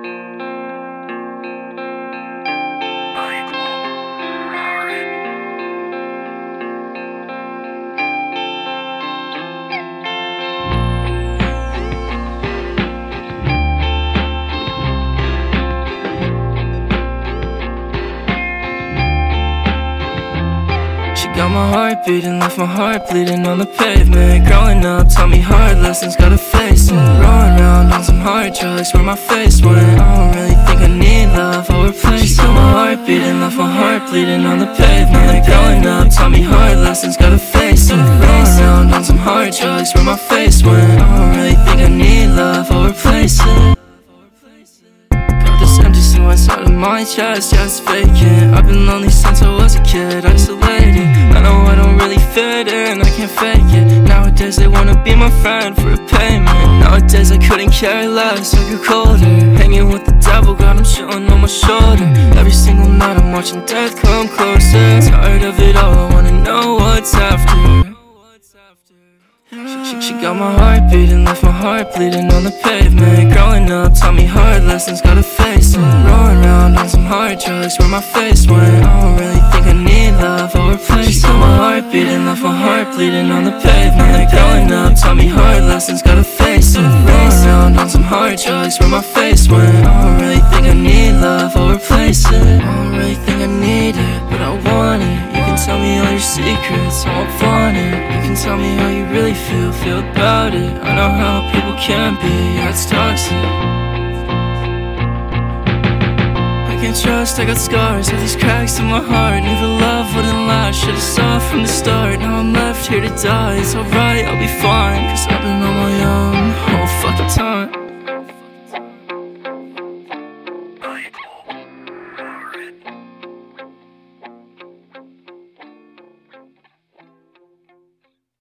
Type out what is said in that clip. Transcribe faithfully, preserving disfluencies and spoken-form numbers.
Got my heart beating, left my heart bleeding on the pavement. Growing up taught me hard lessons, gotta face it. Rolling around on some hard drugs where my face went. I don't really think I need love or replace it. Got my heart beating, left my heart bleeding on the pavement. Growing up taught me hard lessons, gotta face it. Rolling around on some hard drugs where my face went. I don't really think I need love or replace it. Inside of my chest, yeah, it's vacant. I've been lonely since I was a kid, isolated. I know I don't really fit in, I can't fake it. Nowadays they wanna be my friend for a payment. Nowadays I couldn't care less, I grew colder. Hanging with the devil, got him chilling on my shoulder. Every single night I'm watching death come closer. Tired of it all, I wanna know what's after. She, she got my heart beating, left my heart bleeding on the pavement. Growing up taught me hard lessons, gotta face it. Rolling around on some hard drugs where my face went. I don't really think I need love or replace it. She got my heart beating, left my heart bleeding on the pavement. Growing up taught me hard lessons, gotta face it. Rolling around on some hard drugs where my face went. I don't really think I need love or replace it. I don't really think I need it, but I want it. You can tell me all your secrets, I won't flaunt it. You can tell me how you really feel, feel about it. I know how people can be, yeah, it's toxic. I can't trust, I got scars, all these cracks in my heart. Knew the love wouldn't last, should've saw from the start. Now I'm left here to die, it's alright, I'll be fine, cause I've been on my own the whole fucking time.